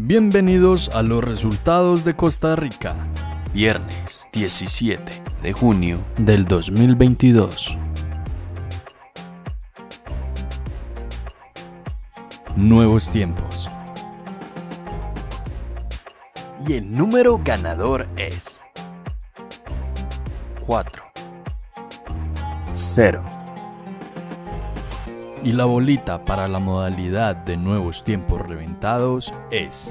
Bienvenidos a los resultados de Costa Rica, viernes 17 de junio del 2022. Nuevos tiempos. Y el número ganador es 4, 0. Y la bolita para la modalidad de nuevos tiempos reventados es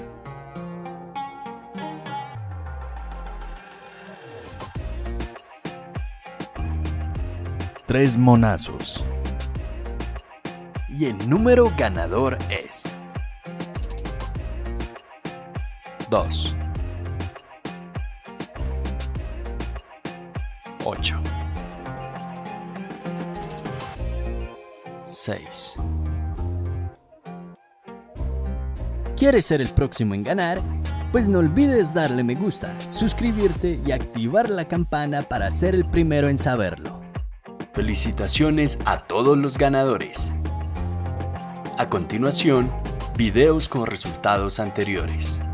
3 monazos. Y el número ganador es 2, 8, 6. ¿Quieres ser el próximo en ganar? Pues no olvides darle me gusta, suscribirte y activar la campana para ser el primero en saberlo. Felicitaciones a todos los ganadores. A continuación, videos con resultados anteriores.